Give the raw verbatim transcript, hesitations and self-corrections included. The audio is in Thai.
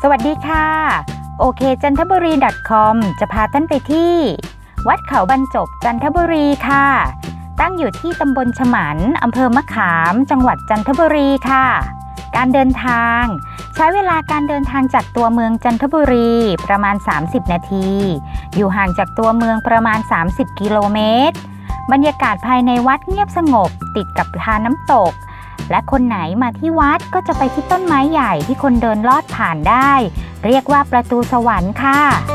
สวัสดีค่ะ โอเคจันทบุรี .com จะพาท่านไปที่วัดเขาบรรจบจันทบุรีค่ะตั้งอยู่ที่ตำบลฉมันอำเภอมะขามจังหวัดจันทบุรีค่ะการเดินทางใช้เวลาการเดินทางจากตัวเมืองจันทบุรีประมาณสามสิบนาทีอยู่ห่างจากตัวเมืองประมาณสามสิบกิโลเมตรบรรยากาศภายในวัดเงียบสงบติดกับทานน้ำตกและคนไหนมาที่วัดก็จะไปที่ต้นไม้ใหญ่ที่คนเดินลอดผ่านได้เรียกว่าประตูสวรรค์ค่ะ